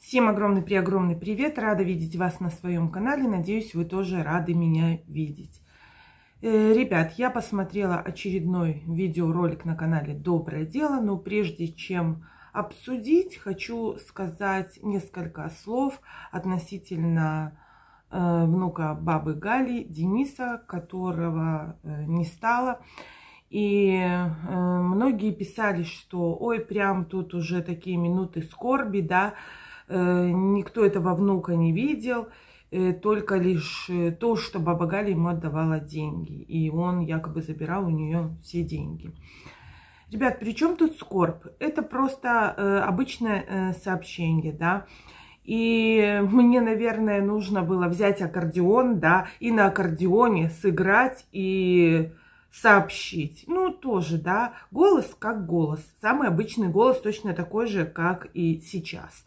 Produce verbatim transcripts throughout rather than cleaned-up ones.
Всем огромный-преогромный привет! Рада видеть вас на своем канале. Надеюсь, вы тоже рады меня видеть. Э, ребят, я посмотрела очередной видеоролик на канале Доброе Дело, но прежде чем обсудить, хочу сказать несколько слов относительно э, внука бабы Гали, Дениса, которого э, не стало. И э, многие писали, что ой, прям тут уже такие минуты скорби, да, э, никто этого внука не видел, э, только лишь то, что баба Галя ему отдавала деньги, и он якобы забирал у нее все деньги. Ребят, при чем тут скорбь? Это просто э, обычное э, сообщение, да. И мне, наверное, нужно было взять аккордеон, да, и на аккордеоне сыграть и сообщить. Ну, тоже, да, голос как голос. Самый обычный голос, точно такой же, как и сейчас.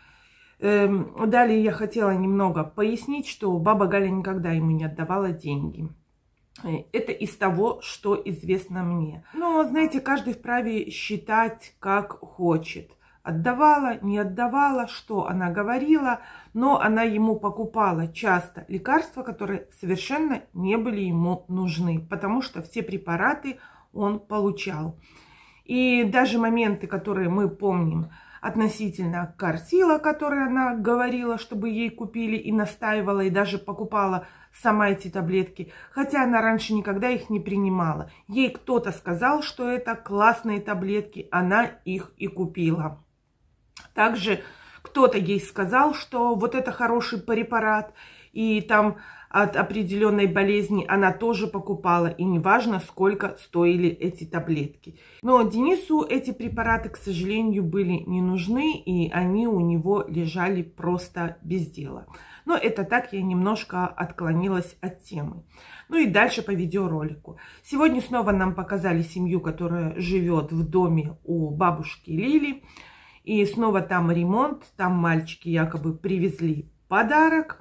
Эм, далее я хотела немного пояснить, что баба Галя никогда ему не отдавала деньги. Это из того, что известно мне. Но, знаете, каждый вправе считать, как хочет. Отдавала, не отдавала, что она говорила, но она ему покупала часто лекарства, которые совершенно не были ему нужны, потому что все препараты он получал. И даже моменты, которые мы помним относительно Корсила, которые она говорила, чтобы ей купили и настаивала, и даже покупала сама эти таблетки, хотя она раньше никогда их не принимала. Ей кто-то сказал, что это классные таблетки, она их и купила. Также кто-то ей сказал, что вот это хороший препарат, и там от определенной болезни она тоже покупала, и неважно, сколько стоили эти таблетки. Но Денису эти препараты, к сожалению, были не нужны, и они у него лежали просто без дела. Но это так, я немножко отклонилась от темы. Ну и дальше по видеоролику. Сегодня снова нам показали семью, которая живет в доме у бабушки Лили. И снова там ремонт, там мальчики якобы привезли подарок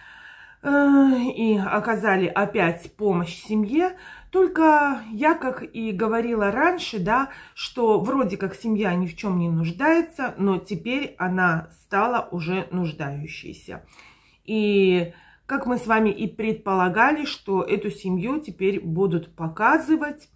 и оказали опять помощь семье. Только я, как и говорила раньше, да, что вроде как семья ни в чем не нуждается, но теперь она стала уже нуждающейся. И как мы с вами и предполагали, что эту семью теперь будут показывать,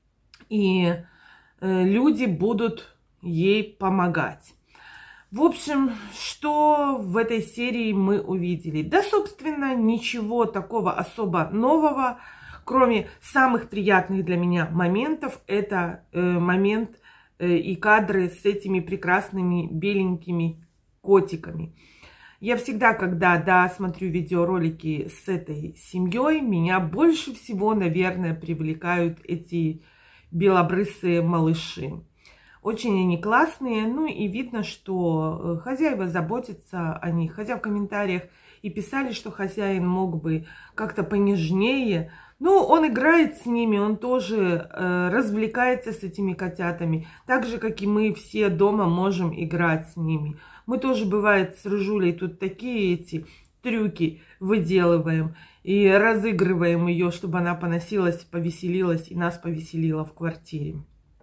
и люди будут ей помогать. В общем, что в этой серии мы увидели? Да, собственно, ничего такого особо нового, кроме самых приятных для меня моментов. Это э, момент э, и кадры с этими прекрасными беленькими котиками. Я всегда, когда, да, смотрю видеоролики с этой семьей, меня больше всего, наверное, привлекают эти белобрысые малыши. Очень они классные, ну и видно, что хозяева заботятся о них. Хотя в комментариях и писали, что хозяин мог бы как-то понежнее. Ну, он играет с ними, он тоже э, развлекается с этими котятами. Так же, как и мы все дома можем играть с ними. Мы тоже, бывает, с Рыжулей тут такие эти трюки выделываем. И разыгрываем ее, чтобы она поносилась, повеселилась и нас повеселила в квартире.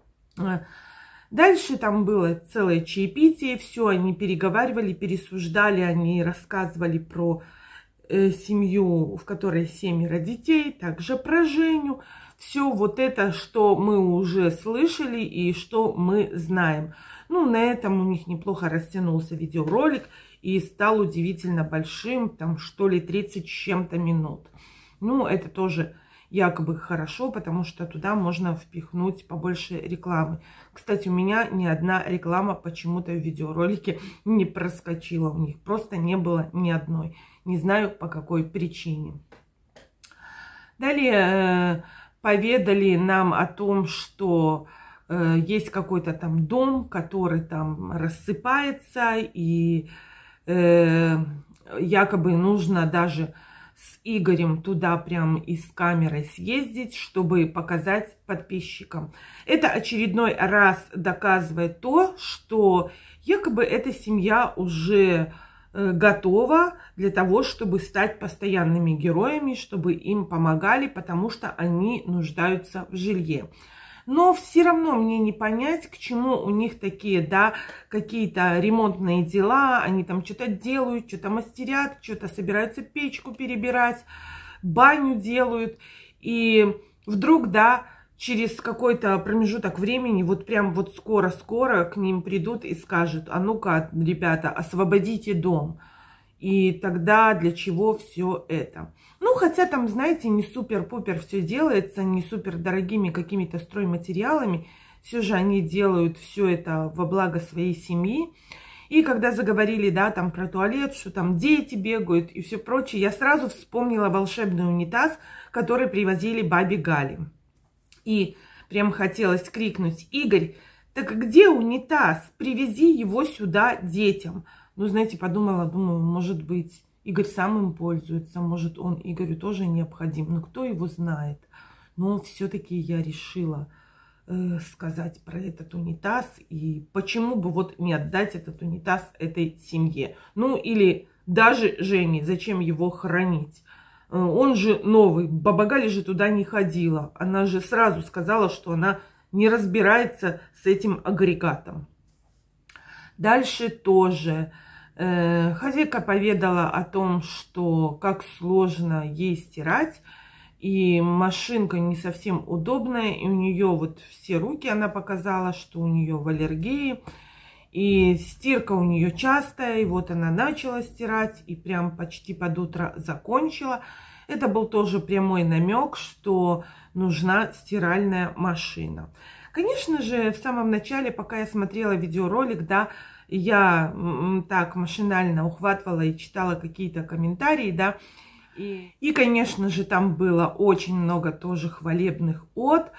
Дальше там было целое чаепитие, все они переговаривали, пересуждали, они рассказывали про э, семью, в которой семеро детей, также про Женю. Все вот это, что мы уже слышали и что мы знаем. Ну, на этом у них неплохо растянулся видеоролик и стал удивительно большим, там что ли тридцать с чем-то минут. Ну, это тоже якобы хорошо, потому что туда можно впихнуть побольше рекламы. Кстати, у меня ни одна реклама почему-то в видеоролике не проскочила. У них просто не было ни одной. Не знаю, по какой причине. Далее э, поведали нам о том, что э, есть какой-то там дом, который там рассыпается, и э, якобы нужно даже с Игорем туда прям и с камерой съездить, чтобы показать подписчикам. Это очередной раз доказывает то, что якобы эта семья уже э, готова для того, чтобы стать постоянными героями, чтобы им помогали, потому что они нуждаются в жилье. Но все равно мне не понять, к чему у них такие, да, какие-то ремонтные дела. Они там что-то делают, что-то мастерят, что-то собираются печку перебирать, баню делают. И вдруг, да, через какой-то промежуток времени, вот прям вот скоро-скоро к ним придут и скажут: а ну-ка, ребята, освободите дом. И тогда для чего все это? Ну, хотя там, знаете, не супер-пупер все делается, не супер дорогими какими-то стройматериалами. Все же они делают все это во благо своей семьи. И когда заговорили, да, там про туалет, что там дети бегают и все прочее, я сразу вспомнила волшебный унитаз, который привозили бабе Гале. И прям хотелось крикнуть: Игорь, так где унитаз? Привези его сюда детям. Ну, знаете, подумала, думаю, может быть, Игорь сам им пользуется, может, он Игорю тоже необходим. Но кто его знает? Но все-таки я решила э, сказать про этот унитаз. И почему бы вот не отдать этот унитаз этой семье? Ну, или даже Жене, зачем его хранить? Э, он же новый, баба Галя же туда не ходила. Она же сразу сказала, что она не разбирается с этим агрегатом. Дальше тоже э, хозяйка поведала о том, что как сложно ей стирать, и машинка не совсем удобная, и у нее вот все руки, она показала, что у нее в аллергии, и стирка у нее частая, и вот она начала стирать, и прям почти под утро закончила. Это был тоже прямой намек, что нужна стиральная машина. Конечно же, в самом начале, пока я смотрела видеоролик, да, я так машинально ухватывала и читала какие-то комментарии, да, и, и, конечно же, там было очень много тоже хвалебных от,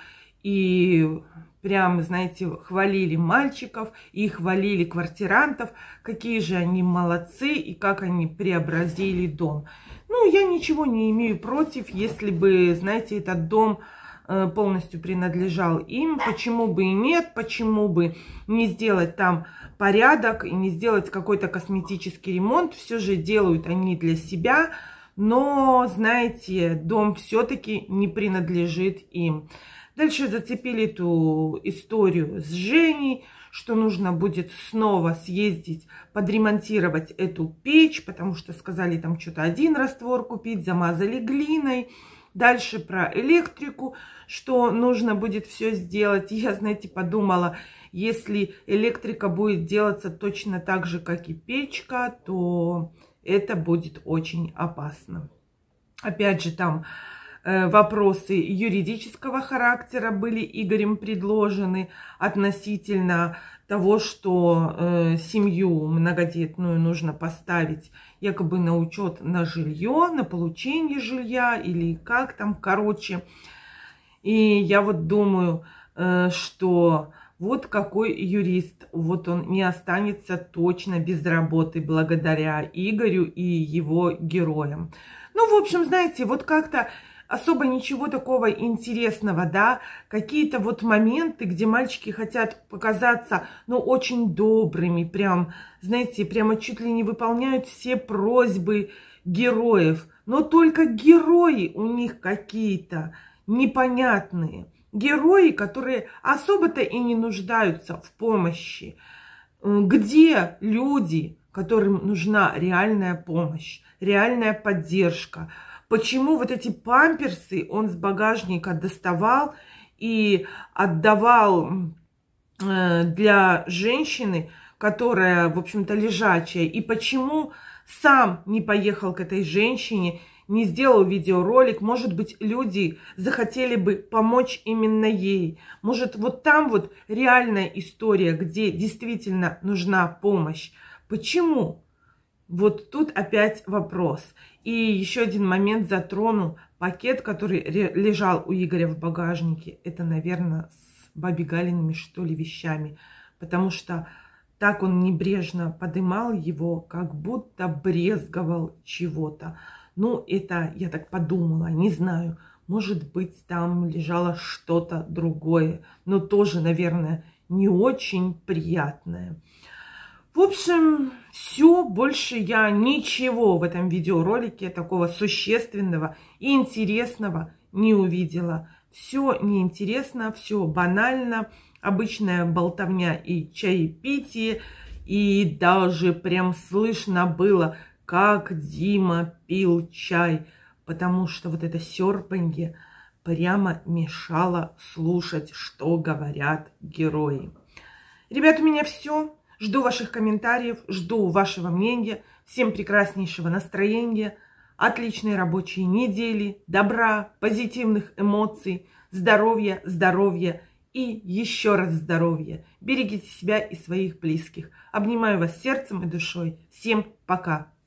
и прям, знаете, хвалили мальчиков, и хвалили квартирантов, какие же они молодцы, и как они преобразили дом. Ну, я ничего не имею против, если бы, знаете, этот дом полностью принадлежал им. Почему бы и нет, почему бы не сделать там порядок и не сделать какой-то косметический ремонт. Все же делают они для себя, но, знаете, дом все-таки не принадлежит им. Дальше зацепили эту историю с Женей, что нужно будет снова съездить, подремонтировать эту печь, потому что сказали там что-то один раствор купить, замазали глиной. Дальше про электрику, что нужно будет все сделать. Я, знаете, подумала, если электрика будет делаться точно так же, как и печка, то это будет очень опасно. Опять же, там э, вопросы юридического характера были Игорем предложены относительно того, что э, семью многодетную нужно поставить якобы на учет на жилье, на получение жилья или как там, короче. И я вот думаю, э, что вот какой юрист, вот он не останется точно без работы благодаря Игорю и его героям. Ну, в общем, знаете, вот как-то особо ничего такого интересного, да, какие-то вот моменты, где мальчики хотят показаться, ну, очень добрыми, прям, знаете, прямо чуть ли не выполняют все просьбы героев, но только герои у них какие-то непонятные, герои, которые особо-то и не нуждаются в помощи. Где люди, которым нужна реальная помощь, реальная поддержка? Почему вот эти памперсы он с багажника доставал и отдавал для женщины, которая, в общем-то, лежачая? И почему сам не поехал к этой женщине, не сделал видеоролик? Может быть, люди захотели бы помочь именно ей. Может, вот там вот реальная история, где действительно нужна помощь. Почему? Вот тут опять вопрос. И еще один момент затрону. Пакет, который лежал у Игоря в багажнике, это, наверное, с бабе Галиными, что ли, вещами. Потому что так он небрежно подымал его, как будто брезговал чего-то. Ну, это я так подумала, не знаю. Может быть, там лежало что-то другое. Но тоже, наверное, не очень приятное. В общем, все, больше я ничего в этом видеоролике такого существенного и интересного не увидела. Все неинтересно, все банально, обычная болтовня и чаепитие. И даже прям слышно было, как Дима пил чай, потому что вот это серпанье прямо мешало слушать, что говорят герои. Ребят, у меня все. Жду ваших комментариев, жду вашего мнения. Всем прекраснейшего настроения, отличной рабочей недели, добра, позитивных эмоций, здоровья, здоровья и еще раз здоровья. Берегите себя и своих близких. Обнимаю вас сердцем и душой. Всем пока!